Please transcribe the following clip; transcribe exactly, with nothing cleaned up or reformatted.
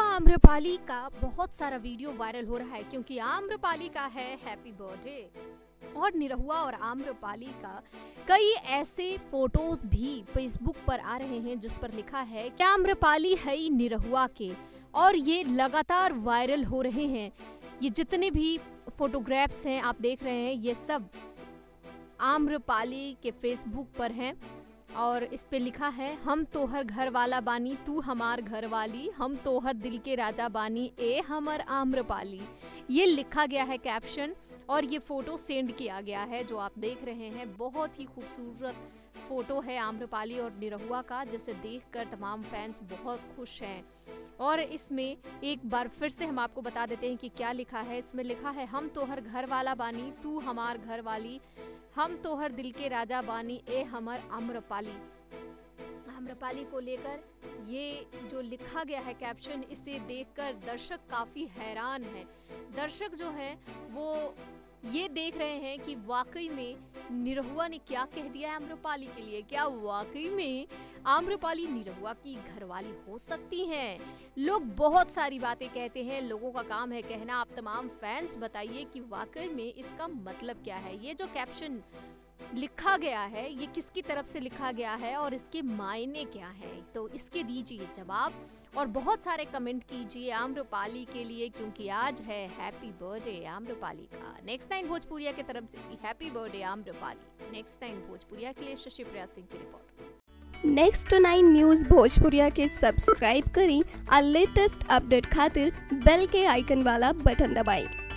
आम्रपाली का बहुत सारा वीडियो वायरल हो रहा है क्योंकि आम्रपाली का है हैप्पी बर्थडे और निरहुआ और आम्रपाली का कई ऐसे फोटोज भी फेसबुक पर आ रहे हैं जिस पर लिखा है कि आम्रपाली है ही निरहुआ के, और ये लगातार वायरल हो रहे हैं। ये जितने भी फोटोग्राफ्स हैं आप देख रहे हैं, ये सब आम्रपाली के फेसबुक पर हैं और इस पे लिखा है, हम तोहर घर वाला बानी तू हमार घर वाली, हम तोहर दिल के राजा बानी ए हमर आम्रपाली। ये लिखा गया है कैप्शन और ये फोटो सेंड किया गया है जो आप देख रहे हैं। बहुत ही खूबसूरत फोटो है आम्रपाली और निरहुआ का, जिसे देखकर तमाम फैंस बहुत खुश हैं। और इसमें एक बार फिर से हम आपको बता देते हैं कि क्या लिखा है। इसमें लिखा है, हम तोहर घर वाला बानी तू हमार घर वाली, हम तोहर दिल के राजा बानी ए हमर आम्रपाली। आम्रपाली को लेकर ये जो लिखा गया है कैप्शन, इसे देखकर दर्शक काफी हैरान हैं। दर्शक जो है वो ये देख रहे हैं कि वाकई में निरहुआ ने क्या कह दिया है आम्रपाली के लिए। क्या वाकई में आम्रपाली निरहुआ की घरवाली हो सकती हैं? लोग बहुत सारी बातें कहते हैं, लोगों का काम है कहना। आप तमाम फैंस बताइए कि वाकई में इसका मतलब क्या है। ये जो कैप्शन लिखा गया है ये किसकी तरफ से लिखा गया है और इसके मायने क्या है, तो इसके दीजिए जवाब और बहुत सारे कमेंट कीजिए आम्रपाली के लिए, क्योंकि आज है हैप्पी बर्थडे आम्रपाली का। नेक्स्ट नाइन भोजपुरिया की तरफ से happy birthday Amrapali. Next nine Bhojpuriya के लिए शशि प्रिया सिंह की report. Next nine news Bhojpuriya के सब्सक्राइब करी और लेटेस्ट अपडेट खातिर बेल के आइकन वाला बटन दबाएं।